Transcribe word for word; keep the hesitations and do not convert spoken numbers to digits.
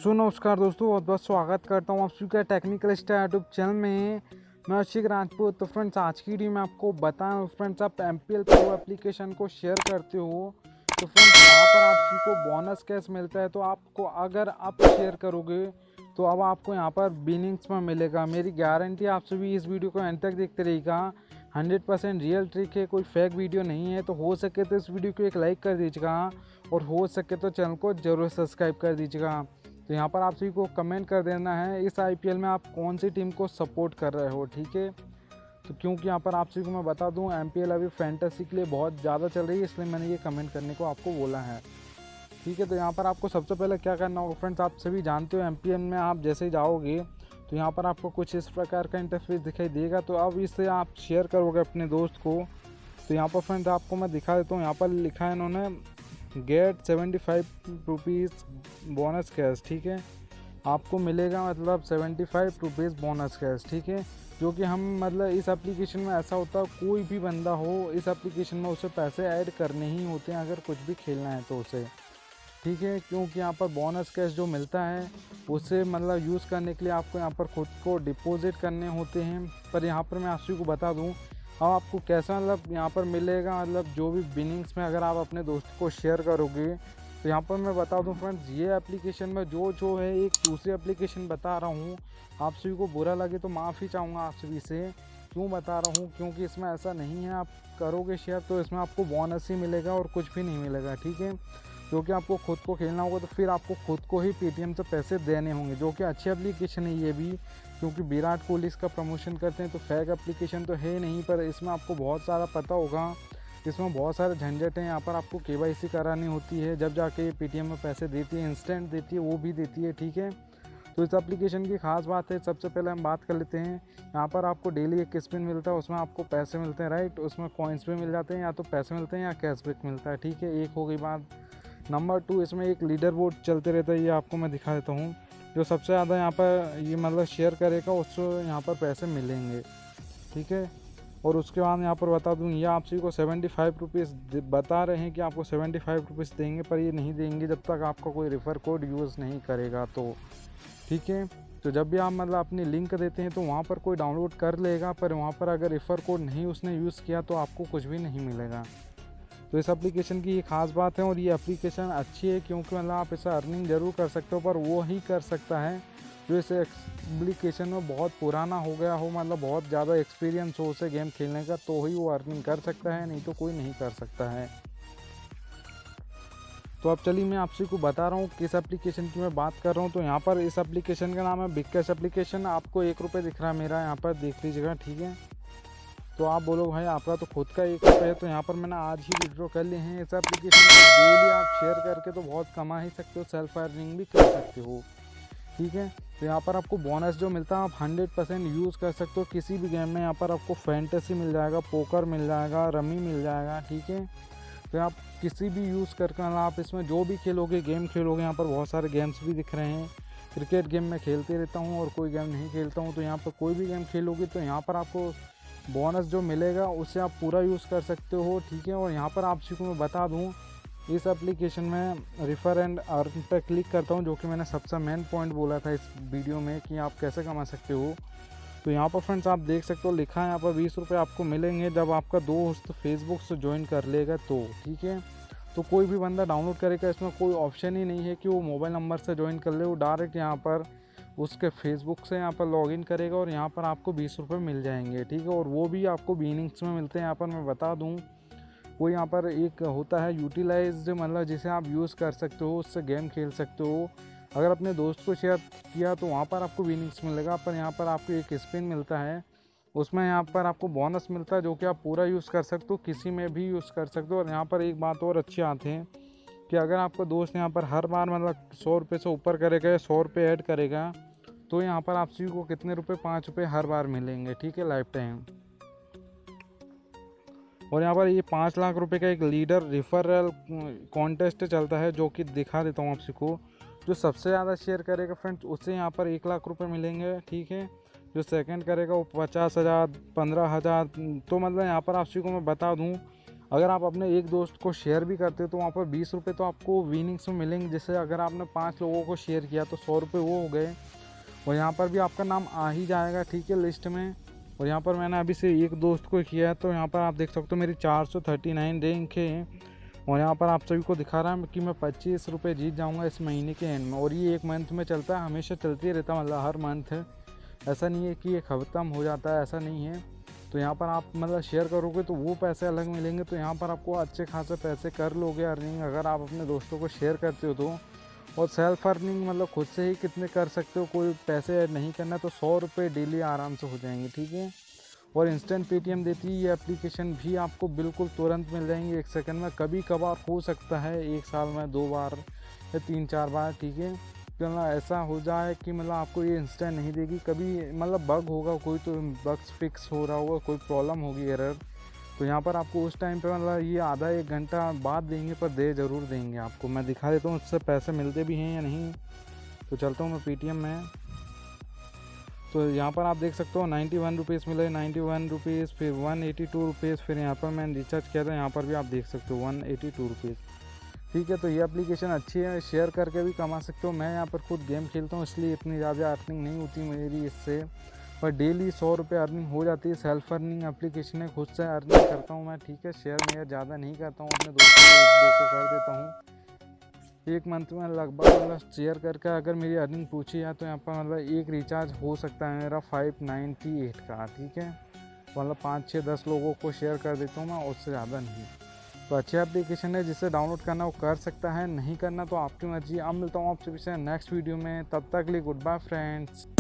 सो नमस्कार दोस्तों, बहुत बहुत स्वागत करता हूँ आप सभी का टेक्निकल स्टार यूट्यूब चैनल में। मैं अशिक राजपूत। तो फ्रेंड्स, आज की वीडियो में आपको बताऊँ फ्रेंड्स, आप M P L pro application को शेयर करते हो तो फ्रेंड्स यहाँ पर आप सभी को बोनस कैश मिलता है। तो आपको अगर आप शेयर करोगे तो अब आपको यहाँ पर बिनिंग्स में मिलेगा। मेरी गारंटी, आप सभी इस वीडियो को एंड तक देखते रहिएगा। हंड्रेड परसेंट रियल ट्रिक है, कोई फेक वीडियो नहीं है। तो हो सके तो इस वीडियो को एक लाइक कर दीजिएगा और हो सके तो चैनल को जरूर सब्सक्राइब कर दीजिएगा। तो यहाँ पर आप सभी को कमेंट कर देना है इस आई पी एल में आप कौन सी टीम को सपोर्ट कर रहे हो, ठीक है। तो क्योंकि यहाँ पर आप सभी को मैं बता दूँ, एम पी एल अभी फैंटेसी के लिए बहुत ज़्यादा चल रही है, इसलिए मैंने ये कमेंट करने को आपको बोला है, ठीक है। तो यहाँ पर आपको सबसे पहले क्या करना होगा फ्रेंड्स, आप सभी जानते हो एम पी एल में आप जैसे ही जाओगे तो यहाँ पर आपको कुछ इस प्रकार का इंटरफेस दिखाई देगा। तो अब इसे आप शेयर करोगे अपने दोस्त को। तो यहाँ पर फ्रेंड्स आपको मैं दिखा देता हूँ, यहाँ पर लिखा है इन्होंने get seventy five rupees bonus cash, ठीक है। आपको मिलेगा मतलब seventy five rupees bonus cash, ठीक है। जो कि हम मतलब इस एप्लीकेशन में ऐसा होता है, कोई भी बंदा हो इस एप्लीकेशन में उसे पैसे ऐड करने ही होते हैं अगर कुछ भी खेलना है तो उसे, ठीक है। क्योंकि यहाँ पर बोनस कैश जो मिलता है उसे मतलब यूज़ करने के लिए आपको यहाँ पर खुद को डिपॉजिट करने होते हैं। पर यहाँ पर मैं आप सभी को बता दूँ अब आपको कैसा मतलब यहाँ पर मिलेगा, मतलब जो भी बिनिंग्स में अगर आप अपने दोस्त को शेयर करोगे तो यहाँ पर मैं बता दूँ फ्रेंड्स, ये एप्लीकेशन में जो जो है एक दूसरी एप्लीकेशन बता रहा हूँ। आप सभी को बुरा लगे तो माफ़ी चाहूँगा आप सभी से। क्यों बता रहा हूँ, क्योंकि इसमें ऐसा नहीं है आप करोगे शेयर तो इसमें आपको बोनस ही मिलेगा और कुछ भी नहीं मिलेगा, ठीक है। क्योंकि आपको खुद को खेलना होगा तो फिर आपको खुद को ही पेटीएम से पैसे देने होंगे, जो कि अच्छी एप्लीकेशन है ये भी। क्योंकि विराट कोहली इसका प्रमोशन करते हैं तो फेक एप्लीकेशन तो है नहीं, पर इसमें आपको बहुत सारा पता होगा, इसमें बहुत सारे झंझट हैं। यहाँ पर आपको के वाई सी करानी होती है, जब जाके ये पेटीएम में पैसे देती है, इंस्टेंट देती है, वो भी देती है, ठीक है। तो इस एप्लीकेशन की खास बात है, सबसे पहले हम बात कर लेते हैं। यहाँ पर आपको डेली एक स्पिन मिलता है, उसमें आपको पैसे मिलते हैं, राइट। उसमें कॉइन्स भी मिल जाते हैं, या तो पैसे मिलते हैं या कैशबैक मिलता है, ठीक है। एक हो गई बात। नंबर टू, इसमें एक लीडर बोर्ड चलते रहता है, ये आपको मैं दिखा देता हूँ। जो सबसे ज़्यादा यहाँ पर ये मतलब शेयर करेगा उसको यहाँ पर पैसे मिलेंगे, ठीक है। और उसके बाद यहाँ पर बता दूँ, ये आप सभी को सेवेंटी फाइव रुपीज़ बता रहे हैं कि आपको सेवेंटी फाइव रुपीज़ देंगे, पर ये नहीं देंगे जब तक आपका कोई रेफ़र कोड यूज़ नहीं करेगा तो, ठीक है। तो जब भी आप मतलब अपनी लिंक देते हैं तो वहाँ पर कोई डाउनलोड कर लेगा, पर वहाँ पर अगर रेफ़र कोड नहीं उसने यूज़ किया तो आपको कुछ भी नहीं मिलेगा। तो इस एप्लीकेशन की ये खास बात है। और ये एप्लीकेशन अच्छी है क्योंकि मतलब आप इसे अर्निंग ज़रूर कर सकते हो, पर वो ही कर सकता है जो इस एप्लीकेशन में बहुत पुराना हो गया हो, मतलब बहुत ज़्यादा एक्सपीरियंस हो उसे गेम खेलने का, तो ही वो अर्निंग कर सकता है, नहीं तो कोई नहीं कर सकता है। तो अब चलिए मैं आपसे को बता रहा हूँ किस एप्लीकेशन की मैं बात कर रहा हूँ। तो यहाँ पर इस एप्लीकेशन का नाम है बिग कैश एप्लीकेशन। आपको एक रुपये दिख रहा है मेरा, यहाँ पर देख लीजिएगा, ठीक है। तो आप बोलो भाई आपका तो खुद का एक रुपये है, तो यहाँ पर मैंने आज ही विड्रॉ कर लिए हैं। इस एप्लीकेशन को डेली आप शेयर करके तो बहुत कमा ही सकते हो, सेल्फ अर्निंग भी कर सकते हो, ठीक है। तो यहाँ पर आपको बोनस जो मिलता है आप हंड्रेड परसेंट यूज़ कर सकते हो किसी भी गेम में। यहाँ पर आपको फैंटेसी मिल जाएगा, पोकर मिल जाएगा, रमी मिल जाएगा, ठीक है। तो आप किसी भी यूज़ करके आप इसमें जो भी खेलोगे, गेम खेलोगे, यहाँ पर बहुत सारे गेम्स भी दिख रहे हैं। क्रिकेट गेम मैं खेलते रहता हूँ और कोई गेम नहीं खेलता हूँ, तो यहाँ पर कोई भी गेम खेलोगे तो यहाँ पर आपको बोनस जो मिलेगा उससे आप पूरा यूज़ कर सकते हो, ठीक है। और यहाँ पर आप को मैं बता दूँ, इस एप्लीकेशन में रेफर एंड अर्न पर क्लिक करता हूँ, जो कि मैंने सबसे मेन पॉइंट बोला था इस वीडियो में कि आप कैसे कमा सकते हो। तो यहाँ पर फ्रेंड्स आप देख सकते हो लिखा है यहाँ पर बीस रुपये आपको मिलेंगे जब आपका दोस्त फेसबुक से ज्वाइन कर लेगा तो, ठीक है। तो कोई भी बंदा डाउनलोड करेगा, इसमें कोई ऑप्शन ही नहीं है कि वो मोबाइल नंबर से ज्वाइन कर ले, वो डायरेक्ट यहाँ पर उसके फेसबुक से यहाँ पर लॉगिन करेगा और यहाँ पर आपको बीस रुपये मिल जाएंगे, ठीक है। और वो भी आपको बिनिंग्स में मिलते हैं। यहाँ पर मैं बता दूँ, वो यहाँ पर एक होता है यूटिलाइज, मतलब जिसे आप यूज़ कर सकते हो, उससे गेम खेल सकते हो। अगर अपने दोस्त को शेयर किया तो वहाँ पर आपको विनिंग्स मिलेगा, पर यहाँ पर आपको एक स्पिन मिलता है, उसमें यहाँ पर आपको बोनस मिलता है जो कि आप पूरा यूज़ कर सकते हो, किसी में भी यूज़ कर सकते हो। और यहाँ पर एक बात और अच्छी आती है कि अगर आपका दोस्त यहाँ पर हर बार मतलब सौ रुपये से ऊपर करेगा या सौ रुपये ऐड करेगा तो यहाँ पर आप सभी को कितने रुपए, पाँच रुपये हर बार मिलेंगे, ठीक है, लाइफ टाइम। और यहाँ पर ये पाँच लाख रुपए का एक लीडर रेफरल कॉन्टेस्ट चलता है, जो कि दिखा देता हूँ आप सभी को। जो सबसे ज़्यादा शेयर करेगा फ्रेंड्स उससे यहाँ पर एक लाख रुपए मिलेंगे, ठीक है। जो सेकंड करेगा वो पचास हज़ार पंद्रह हज़ार। तो मतलब यहाँ पर आप सभी को मैं बता दूँ, अगर आप अपने एक दोस्त को शेयर भी करते हो तो वहाँ पर बीस रुपये तो आपको विनिंग्स में मिलेंगे। जैसे अगर आपने पाँच लोगों को शेयर किया तो सौ रुपये वो हो गए, और यहाँ पर भी आपका नाम आ ही जाएगा, ठीक है, लिस्ट में। और यहाँ पर मैंने अभी से एक दोस्त को किया है, तो यहाँ पर आप देख सकते हो मेरी चार सौ थर्टी नाइन रैंक है। और यहाँ पर आप सभी को दिखा रहा है कि मैं पच्चीस रुपये जीत जाऊँगा इस महीने के एंड में। और ये एक मंथ में चलता है, हमेशा चलती रहता है, मतलब हर मंथ है, ऐसा नहीं है कि ये ख़त्म हो जाता है, ऐसा नहीं है। तो यहाँ पर आप मतलब शेयर करोगे तो वो पैसे अलग मिलेंगे, तो यहाँ पर आपको अच्छे खासे पैसे कर लोगे अर्निंग अगर आप अपने दोस्तों को शेयर करते हो तो। और सेल्फ अर्निंग मतलब खुद से ही कितने कर सकते हो, कोई पैसे ऐड नहीं करना, तो सौ रुपये डेली आराम से हो जाएंगे, ठीक है। और इंस्टेंट पेटीएम देती है ये एप्लीकेशन भी, आपको बिल्कुल तुरंत मिल जाएंगे एक सेकंड में। कभी कभार हो सकता है एक साल में दो बार या तीन चार बार, ठीक है, मतलब ऐसा हो जाए कि मतलब आपको ये इंस्टेंट नहीं देगी। कभी मतलब बग होगा कोई, तो बग्स फिक्स हो रहा होगा, कोई प्रॉब्लम होगी, एरर, तो यहाँ पर आपको उस टाइम पे मतलब ये आधा एक घंटा बाद देंगे, पर दे ज़रूर देंगे आपको। मैं दिखा देता हूँ उससे पैसे मिलते भी हैं या नहीं। तो चलता हूँ मैं पेटीएम में, तो यहाँ पर आप देख सकते हो नाइन्टी वन रुपीज़ मिले, नाइन्टी वन रुपीज़, फिर वन एटी टू रुपीज़, फिर यहाँ पर मैंने रिचार्ज किया था, यहाँ पर भी आप देख सकते हो वन एटी टू रुपीज़, ठीक है। तो ये एप्लीकेशन अच्छी है, शेयर करके भी कमा सकते हो। मैं यहाँ पर खुद गेम खेलता हूँ इसलिए इतनी ज़्यादा अर्निंग नहीं होती मेरी इससे, पर डेली सौ रुपये अर्निंग हो जाती है। सेल्फ अर्निंग एप्लीकेशन है, खुद से अर्निंग करता हूँ मैं, ठीक है। शेयर मेरा ज़्यादा नहीं करता हूँ, अपने दोस्तों को एक दो को कर देता हूँ। एक मंथ में लगभग मतलब शेयर करके अगर मेरी अर्निंग पूछी है तो यहाँ पर मतलब एक रिचार्ज हो सकता है मेरा फाइव नाइन्टी एट का, ठीक है। मतलब पाँच छः दस लोगों को शेयर कर देता हूँ मैं, उससे ज़्यादा नहीं। तो अच्छी एप्लीकेशन है, जिसे डाउनलोड करना वो कर सकता है, नहीं करना तो आपकी मर्जी। अब मिलता हूँ आपसे नेक्स्ट वीडियो में, तब तक के लिए गुड बाय फ्रेंड्स।